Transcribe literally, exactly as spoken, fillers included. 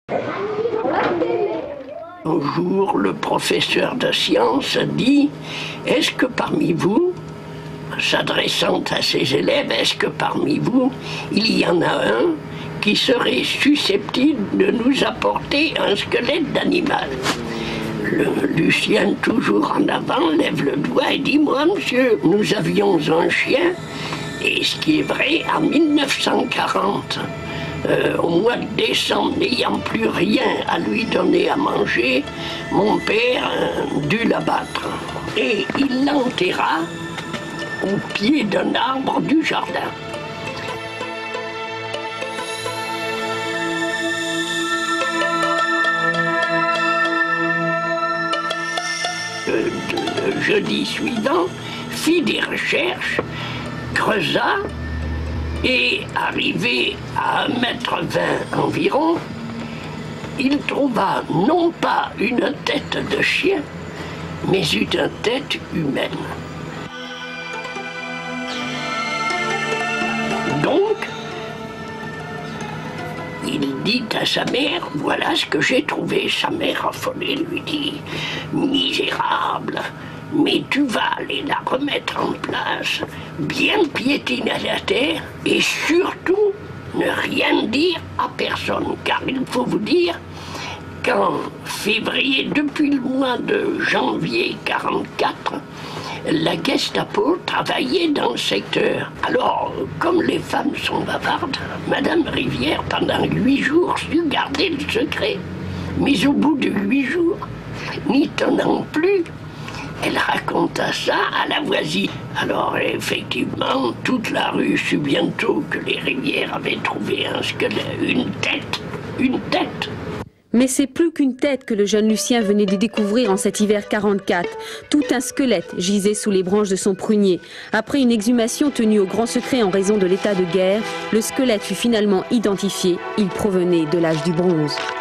Un jour, le professeur de sciences dit « Est-ce que parmi vous, s'adressant à ses élèves, est-ce que parmi vous, il y en a un qui serait susceptible de nous apporter un squelette d'animal ?» Le Lucien, toujours en avant, lève le doigt et dit « Moi, monsieur, nous avions un chien. » Et ce qui est vrai, en mille neuf cent quarante, euh, au mois de décembre, n'ayant plus rien à lui donner à manger, mon père euh, dut l'abattre. Et il l'enterra au pied d'un arbre du jardin. Le jeudi suivant, fit des recherches, creusa et, arrivé à un mètre vingt environ, il trouva non pas une tête de chien, mais une tête humaine. Donc, il dit à sa mère, voilà ce que j'ai trouvé. Sa mère affolée lui dit, misérable, mais tu vas aller la remettre en place, bien piétiner la terre, et surtout ne rien dire à personne, car il faut vous dire qu'en février, depuis le mois de janvier quarante-quatre, la Gestapo travaillait dans le secteur. Alors, comme les femmes sont bavardes, Madame Rivière, pendant huit jours, sut garder le secret. Mais au bout de huit jours, n'y tenant plus, elle raconta ça à la voisine. Alors, effectivement, toute la rue sut bientôt que les Rivières avaient trouvé un squelette, une tête, une tête. Mais c'est plus qu'une tête que le jeune Lucien venait de découvrir en cet hiver quarante-quatre. Tout un squelette gisait sous les branches de son prunier. Après une exhumation tenue au grand secret en raison de l'état de guerre, le squelette fut finalement identifié. Il provenait de l'âge du bronze.